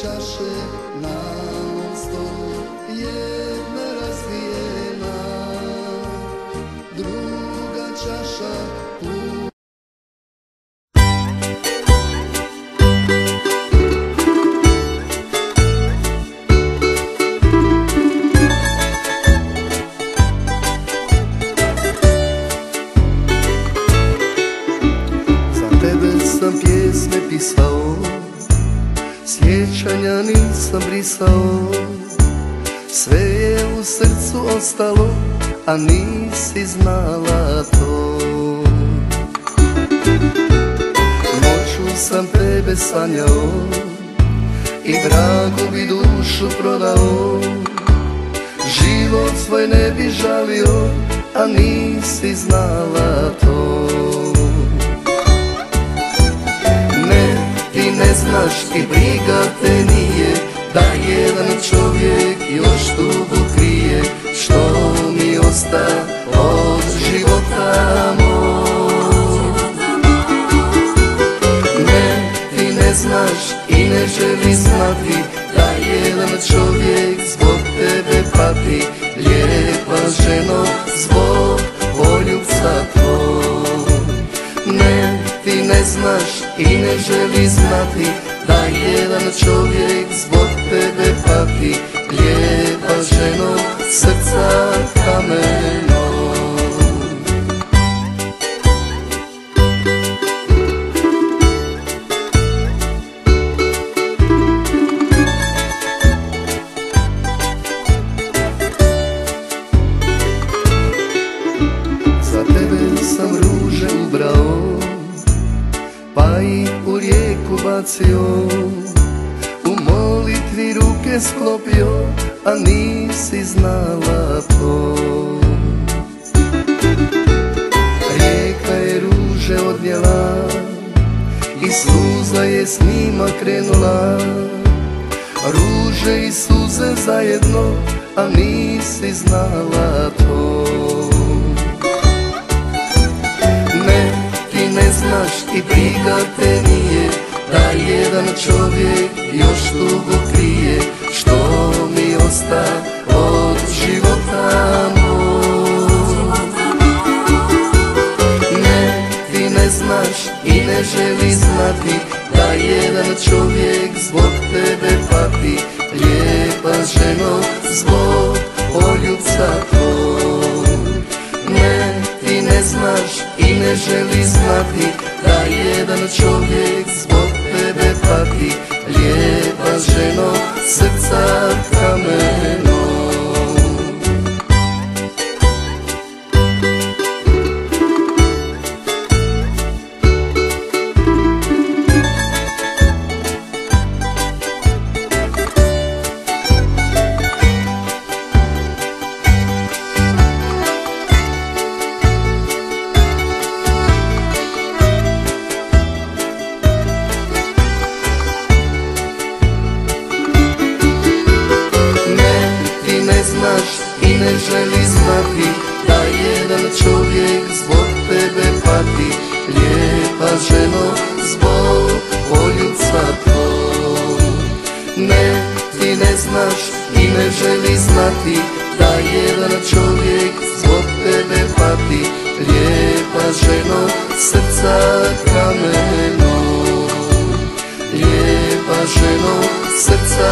čaše na mom stolu, jedna razbijena, druga čaša puna. Sam pjesme pisao, sjećanja nisam brisao, sve je u srcu ostalo, a nisi znala to. Noću sam tebe sanjao i dragu bi dušu prodao, život svoj ne bi žalio, a nisi znala to. Ne znaš i briga te nije da jedan čovjek još tugu krije, što mi osta od života moj. Ne, ti ne znaš i ne želi znati da jedan čovjek zbog tebe pati, lijepa ženo, zbog poljubca tvoj. Ne, ti ne znaš i ne želi znati da jedan čovjek zbog tebe pati, lijepa ženo, srca kameno. Za tebe sam ruže ubrao, pa ih u rijeku bacio, u molitvi ruke sklopio, a nisi znala to. Rijeka je ruže odnijela i suza je s njima krenula, ruže i suze zajedno, a nisi znala to. Ne znaš i briga te nije da jedan čovjek još tugu krije, što mi osta od života moj. Ne, ti ne znaš i ne želi znati da jedan čovjek zbog tebe pati, lijepa ženo, zbog poljubca tvoj. Ne, ti ne znaš i ne želi znati da jedan čovjek zbog tebe pati, lijepa ženo, srca kameno. I ne želi znati da jedan čovjek zbog tebe pati, lijepa ženo, zbog poljubca tvoj. Ne, ti ne znaš i ne želi znati da jedan čovjek zbog tebe pati, lijepa ženo, srca kameno. Lijepa ženo, srca